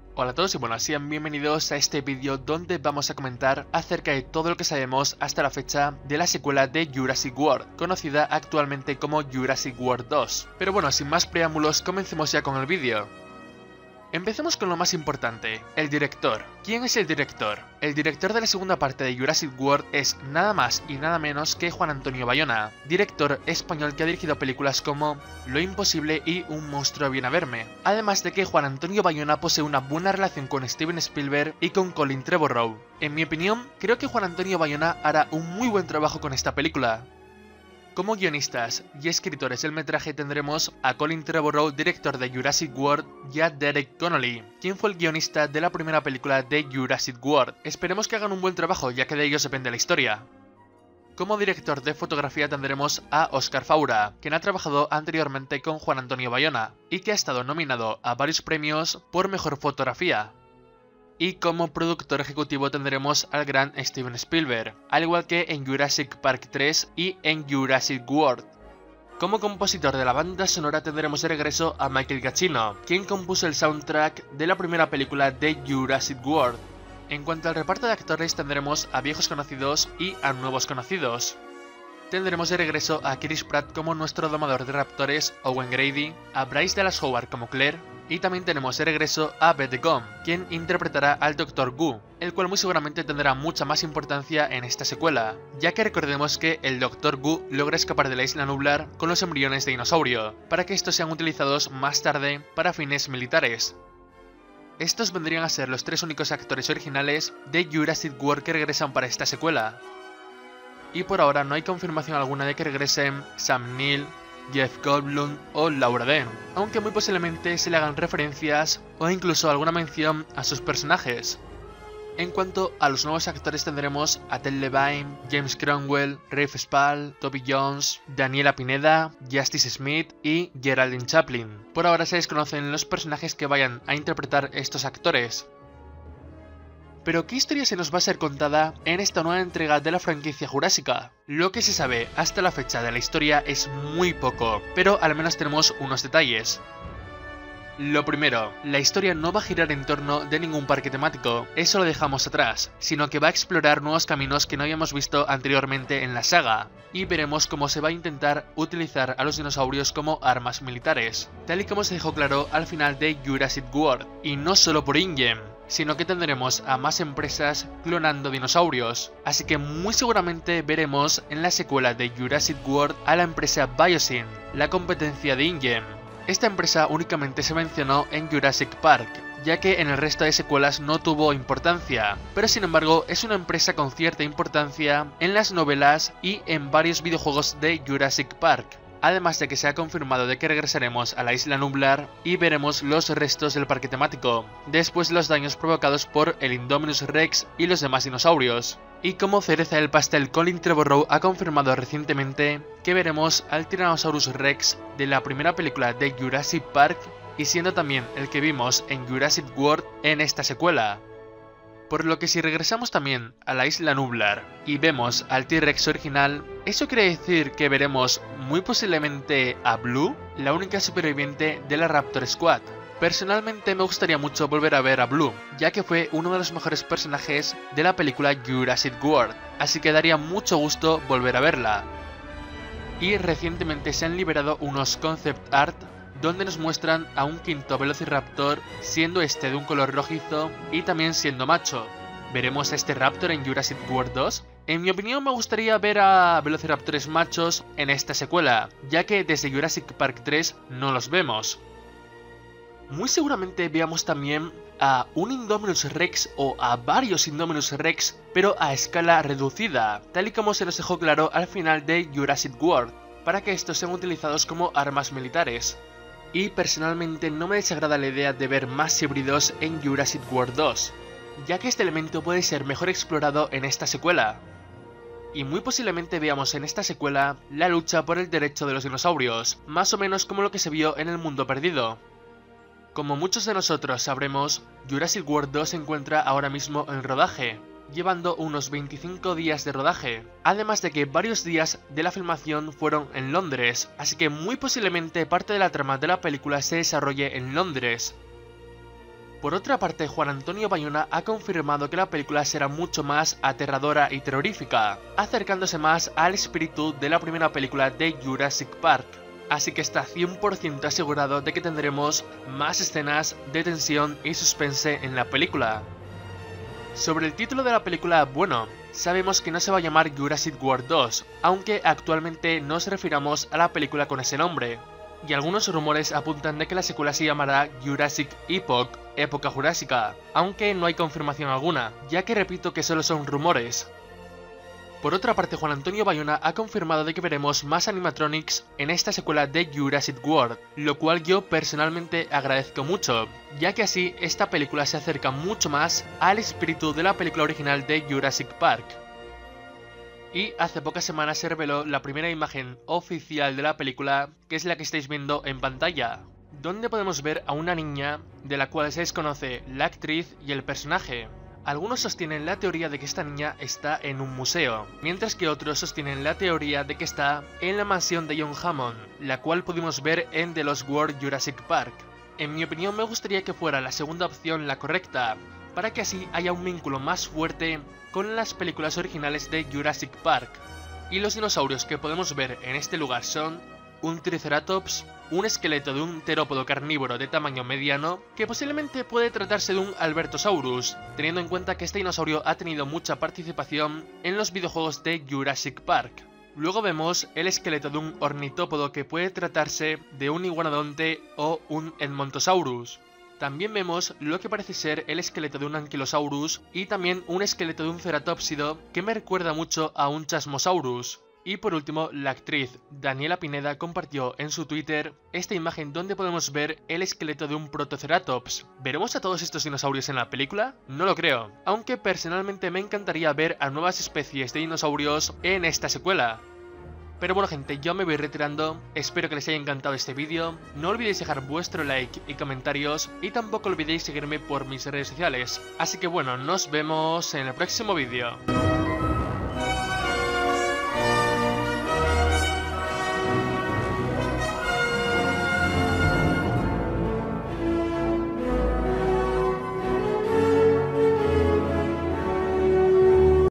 Hola a todos y bueno, sean bienvenidos a este vídeo donde vamos a comentar acerca de todo lo que sabemos hasta la fecha de la secuela de Jurassic World, conocida actualmente como Jurassic World 2. Pero bueno, sin más preámbulos, comencemos ya con el vídeo. Empecemos con lo más importante, el director. ¿Quién es el director? El director de la segunda parte de Jurassic World es nada más y nada menos que Juan Antonio Bayona, director español que ha dirigido películas como Lo Imposible y Un monstruo viene a verme. Además de que Juan Antonio Bayona posee una buena relación con Steven Spielberg y con Colin Trevorrow. En mi opinión, creo que Juan Antonio Bayona hará un muy buen trabajo con esta película. Como guionistas y escritores del metraje tendremos a Colin Trevorrow, director de Jurassic World, y a Derek Connolly, quien fue el guionista de la primera película de Jurassic World. Esperemos que hagan un buen trabajo, ya que de ellos depende la historia. Como director de fotografía tendremos a Óscar Faura, quien ha trabajado anteriormente con Juan Antonio Bayona, y que ha estado nominado a varios premios por mejor fotografía. Y como productor ejecutivo tendremos al gran Steven Spielberg, al igual que en Jurassic Park 3 y en Jurassic World. Como compositor de la banda sonora tendremos de regreso a Michael Giacchino, quien compuso el soundtrack de la primera película de Jurassic World. En cuanto al reparto de actores tendremos a viejos conocidos y a nuevos conocidos. Tendremos de regreso a Chris Pratt como nuestro domador de raptores Owen Grady, a Bryce Dallas Howard como Claire, y también tenemos de regreso a Beth Gom, quien interpretará al Dr. Gu, el cual muy seguramente tendrá mucha más importancia en esta secuela, ya que recordemos que el Dr. Gu logra escapar de la isla nublar con los embriones de dinosaurio, para que estos sean utilizados más tarde para fines militares. Estos vendrían a ser los tres únicos actores originales de Jurassic World que regresan para esta secuela. Y por ahora no hay confirmación alguna de que regresen Sam Neill, Jeff Goldblum o Laura Dern, aunque muy posiblemente se le hagan referencias o incluso alguna mención a sus personajes. En cuanto a los nuevos actores tendremos a Ted Levine, James Cromwell, Rafe Spall, Toby Jones, Daniela Pineda, Justice Smith y Geraldine Chaplin. Por ahora se desconocen los personajes que vayan a interpretar estos actores. Pero ¿qué historia se nos va a ser contada en esta nueva entrega de la franquicia jurásica? Lo que se sabe hasta la fecha de la historia es muy poco, pero al menos tenemos unos detalles. Lo primero, la historia no va a girar en torno de ningún parque temático, eso lo dejamos atrás, sino que va a explorar nuevos caminos que no habíamos visto anteriormente en la saga, y veremos cómo se va a intentar utilizar a los dinosaurios como armas militares, tal y como se dejó claro al final de Jurassic World, y no solo por InGen, sino que tendremos a más empresas clonando dinosaurios, así que muy seguramente veremos en la secuela de Jurassic World a la empresa Biosyn, la competencia de InGen. Esta empresa únicamente se mencionó en Jurassic Park, ya que en el resto de secuelas no tuvo importancia, pero sin embargo es una empresa con cierta importancia en las novelas y en varios videojuegos de Jurassic Park. Además de que se ha confirmado de que regresaremos a la isla nublar y veremos los restos del parque temático, después de los daños provocados por el Indominus Rex y los demás dinosaurios. Y como cereza del pastel, Colin Trevorrow ha confirmado recientemente que veremos al Tyrannosaurus Rex de la primera película de Jurassic Park y siendo también el que vimos en Jurassic World en esta secuela. Por lo que si regresamos también a la isla nublar y vemos al T-Rex original, eso quiere decir que veremos muy posiblemente a Blue, la única superviviente de la Raptor Squad. Personalmente me gustaría mucho volver a ver a Blue, ya que fue uno de los mejores personajes de la película Jurassic World, así que daría mucho gusto volver a verla. Y recientemente se han liberado unos concept art donde nos muestran a un quinto Velociraptor, siendo este de un color rojizo y también siendo macho. ¿Veremos a este Raptor en Jurassic World 2? En mi opinión me gustaría ver a Velociraptores machos en esta secuela, ya que desde Jurassic Park 3 no los vemos. Muy seguramente veamos también a un Indominus Rex o a varios Indominus Rex, pero a escala reducida, tal y como se nos dejó claro al final de Jurassic World, para que estos sean utilizados como armas militares. Y personalmente no me desagrada la idea de ver más híbridos en Jurassic World 2, ya que este elemento puede ser mejor explorado en esta secuela. Y muy posiblemente veamos en esta secuela la lucha por el derecho de los dinosaurios, más o menos como lo que se vio en El Mundo Perdido. Como muchos de nosotros sabremos, Jurassic World 2 se encuentra ahora mismo en rodaje, llevando unos 25 días de rodaje, además de que varios días de la filmación fueron en Londres, así que muy posiblemente parte de la trama de la película se desarrolle en Londres. Por otra parte, Juan Antonio Bayona ha confirmado que la película será mucho más aterradora y terrorífica, acercándose más al espíritu de la primera película de Jurassic Park. Así que está 100% asegurado de que tendremos más escenas de tensión y suspense en la película. Sobre el título de la película, bueno, sabemos que no se va a llamar Jurassic World 2, aunque actualmente nos refiramos a la película con ese nombre. Y algunos rumores apuntan de que la secuela se llamará Jurassic Epoch, época jurásica, aunque no hay confirmación alguna, ya que repito que solo son rumores. Por otra parte, Juan Antonio Bayona ha confirmado de que veremos más animatronics en esta secuela de Jurassic World, lo cual yo personalmente agradezco mucho, ya que así esta película se acerca mucho más al espíritu de la película original de Jurassic Park. Y hace pocas semanas se reveló la primera imagen oficial de la película, que es la que estáis viendo en pantalla, donde podemos ver a una niña de la cual se desconoce la actriz y el personaje. Algunos sostienen la teoría de que esta niña está en un museo, mientras que otros sostienen la teoría de que está en la mansión de John Hammond, la cual pudimos ver en The Lost World Jurassic Park. En mi opinión, me gustaría que fuera la segunda opción la correcta, para que así haya un vínculo más fuerte con las películas originales de Jurassic Park. Y los dinosaurios que podemos ver en este lugar son un Triceratops, un esqueleto de un terópodo carnívoro de tamaño mediano, que posiblemente puede tratarse de un Albertosaurus, teniendo en cuenta que este dinosaurio ha tenido mucha participación en los videojuegos de Jurassic Park. Luego vemos el esqueleto de un ornitópodo que puede tratarse de un iguanodonte o un Edmontosaurus. También vemos lo que parece ser el esqueleto de un Ankylosaurus y también un esqueleto de un ceratópsido que me recuerda mucho a un Chasmosaurus. Y por último, la actriz Daniela Pineda compartió en su Twitter esta imagen donde podemos ver el esqueleto de un Protoceratops. ¿Veremos a todos estos dinosaurios en la película? No lo creo, aunque personalmente me encantaría ver a nuevas especies de dinosaurios en esta secuela. Pero bueno gente, yo me voy retirando, espero que les haya encantado este vídeo, no olvidéis dejar vuestro like y comentarios y tampoco olvidéis seguirme por mis redes sociales. Así que bueno, nos vemos en el próximo vídeo.